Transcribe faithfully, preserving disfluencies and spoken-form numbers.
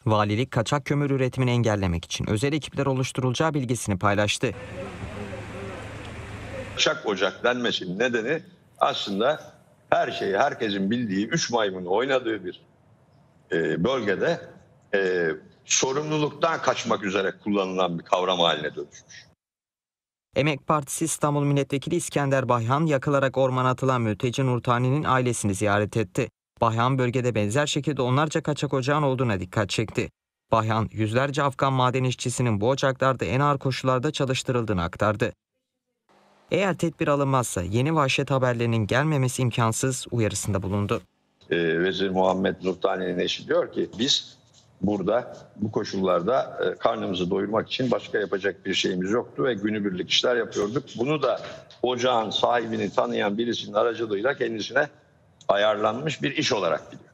Valilik kaçak kömür üretimini engellemek için özel ekipler oluşturulacağı bilgisini paylaştı. Kaçak ocak denmesinin nedeni aslında her şeyi herkesin bildiği üç maymun oynadığı bir e, bölgede e, sorumluluktan kaçmak üzere kullanılan bir kavram haline dönüşmüş. Emek Partisi İstanbul Milletvekili İskender Bayhan yakılarak ormana atılan mülteci Nurtani'nin ailesini ziyaret etti. Bayhan bölgede benzer şekilde onlarca kaçak ocağın olduğuna dikkat çekti. Bayhan yüzlerce Afgan maden işçisinin bu ocaklarda en ağır koşullarda çalıştırıldığını aktardı. Eğer tedbir alınmazsa yeni vahşet haberlerinin gelmemesi imkansız uyarısında bulundu. Ee, Vezir Muhammed Nurtani'nin eşi diyor ki biz burada bu koşullarda e, karnımızı doyurmak için başka yapacak bir şeyimiz yoktu ve günübirlik işler yapıyorduk. Bunu da ocağın sahibini tanıyan birisinin aracılığıyla kendisine ayarlanmış bir iş olarak biliyor.